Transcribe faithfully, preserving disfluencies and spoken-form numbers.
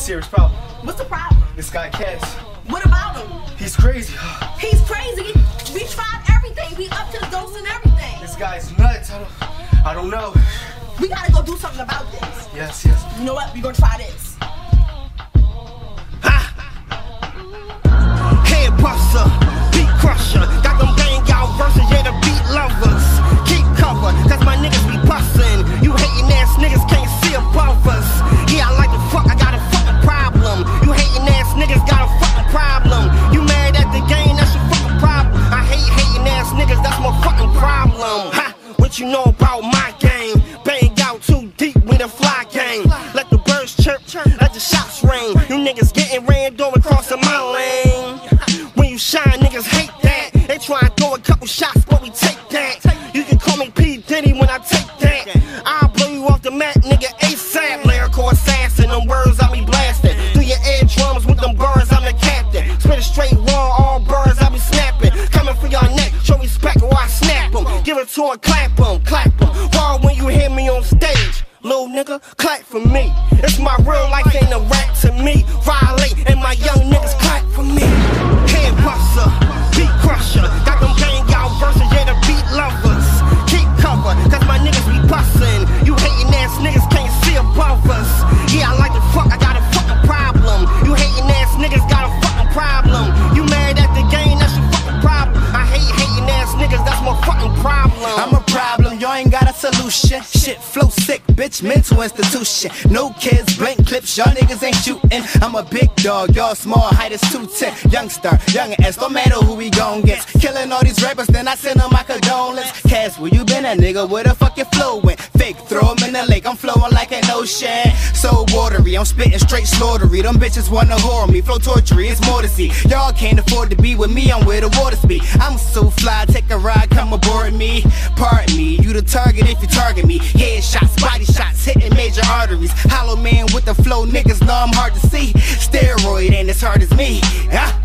serious problem. What's the problem? This guy Cass. What about him? He's crazy. He's crazy. We tried everything. We up to the dose and everything. This guy's nuts. I don't, I don't know. We gotta go do something about this. Yes, yes. You know what? We gonna try this. Ha! Head buster, beat crusher. Got them bang out verses, yeah, the beat lovers. Keep cover, cause my niggas be bustin'. You hating ass niggas can't see above us. Yeah, I like to fuck, I got a fucking problem. You hating ass niggas got a fucking problem. You mad at the game, that's your fucking problem. I hate hating ass niggas, that's my fucking problem. Ha! What you know about my game? Bang out too deep with a fly game. Let the birds chirp, let the shots ring. You niggas getting ran going crossing my lane. When you shine, niggas hate that. They try and throw a couple shots, but we take that. You can call me P. Diddy when I take that. I'll blow you off the mat, nigga, ASAP. Lyrical assassin, them words I be blasting. Do your eardrums with them birds, I'm the captain. Spit a straight raw, all birds I be snapping. Coming for your neck, show respect or I snap them. Give it to him, clap him, clap him. Raw when you hear me on stage. Little nigga, clap for me. It's my real life, ain't a rap to me. Violate, and my young niggas clap for me. Head buster, beat crusher. Got them bang out verses, yeah, the beat lovers. Keep cover, cause my niggas be bustin'. You hating ass niggas can't see above us. Yeah, I like to fuck, I got a fucking problem. You hating ass niggas got a fucking problem. You mad at the game, that's your fucking problem. I hate hating ass niggas, that's my fucking problem. I'm a problem, y'all ain't got a solution. Shit flow sick, bitch, mental institution. No kids, blank clips, y'all niggas ain't shooting. I'm a big dog, y'all small, height is two ten. Youngstar, young ass, don't matter who we gon' get. Killing all these rappers, then I send them my condolence. Cass, where you been at, nigga? Where the fuck you flowin'? Fake, throw 'em in the lake, I'm flowing like an ocean. So watery, I'm spitting straight slaughtery. Them bitches wanna whore me, flow torture, it's more to see. Y'all can't afford to be with me, I'm where the water speed. I'm so fly, take a ride, come aboard me. Pardon me, you the target if you target me. Headshots, body shots, hitting major arteries. Hollow man with the flow, niggas know I'm hard to see. Steroid ain't as hard as me. Huh?